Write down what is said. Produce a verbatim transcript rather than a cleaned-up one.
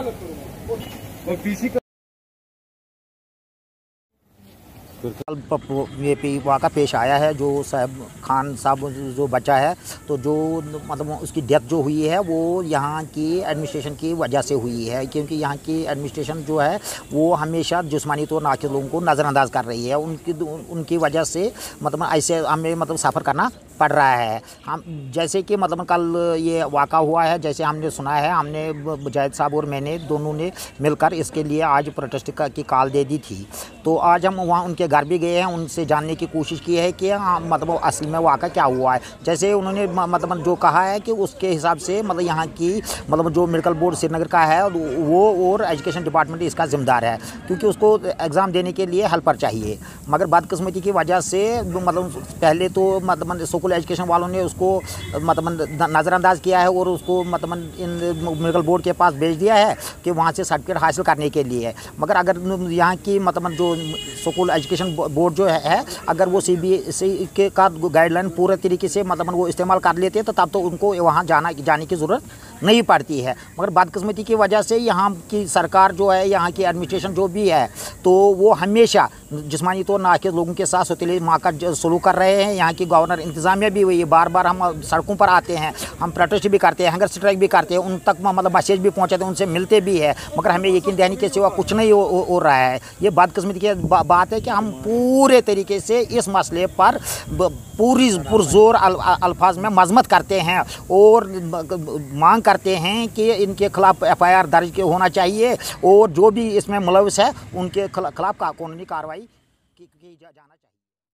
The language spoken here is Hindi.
और पीसी का ये पे वाक़ा पेश आया है। जो साहब खान साहब जो बच्चा है, तो जो मतलब उसकी डेथ जो हुई है वो यहाँ की एडमिनिस्ट्रेशन की वजह से हुई है, क्योंकि यहाँ की एडमिनिस्ट्रेशन जो है वो हमेशा जिस्मानी तौर नाक़िस लोगों को नज़रअंदाज कर रही है। उनकी उनकी वजह से मतलब ऐसे हमें मतलब सफ़र करना पड़ रहा है। हम जैसे कि मतलब कल ये वाक़ा हुआ है, जैसे हमने सुना है, हमने मुजाहिद साहब और मैंने दोनों ने मिलकर इसके लिए आज प्रोटेस्ट की कॉल दे दी थी। तो आज हम वहाँ उनके घर भी गए हैं, उनसे जानने की कोशिश की है कि मतलब असल में वाक़ा क्या हुआ है। जैसे उन्होंने मतलब जो कहा है कि उसके हिसाब से मतलब यहाँ की मतलब जो मेडिकल बोर्ड श्रीनगर का है वो और एजुकेशन डिपार्टमेंट इसका ज़िम्मेदार है, क्योंकि उसको एग्ज़ाम देने के लिए हेल्पर चाहिए। मगर बदकिस्मती की वजह से मतलब पहले तो मतलब स्कूल एजुकेशन वालों ने उसको मतलब नज़रअंदाज किया है और उसको मतलब इन मेडिकल बोर्ड के पास भेज दिया है कि वहाँ से सर्टिफिकेट हासिल करने के लिए। मगर अगर यहाँ की मतलब जो स्कूल एजुकेशन बोर्ड जो है, अगर वो सी बी एस ई के का गाइडलाइन पूरे तरीके से मतलब वो इस्तेमाल कर लेते हैं तो तब तो उनको वहाँ जाना जाने की ज़रूरत नहीं पड़ती है। मगर बदकिस्मती की वजह से यहाँ की सरकार जो है, यहाँ की एडमिनिस्ट्रेशन जो भी है, तो वो हमेशा जिस्मानी तौर नाक़िस लोगों के साथ सौतेली माँ का सलूक कर रहे हैं। यहाँ की गवर्नर इंतज़ामिया भी हुई है, बार बार हम सड़कों पर आते हैं, हम प्रोटेस्ट भी करते हैं, हंगर स्ट्राइक भी करते हैं, उन तक मतलब मैसेज भी पहुँचाते हैं, उनसे मिलते भी है, मगर हमें यकीन दहानी के सिवा कुछ नहीं हो, हो रहा है। ये बदकिस्मती की बा, बात है कि हम पूरे तरीके से इस मसले पर पूरी पुरजोर अल, अल्फाज में मजम्मत करते हैं और मांग करते हैं कि इनके खिलाफ एफ आई आर दर्ज होना चाहिए और जो भी इसमें मुलविस है उनके खिलाफ कानूनी कार्रवाई की जाना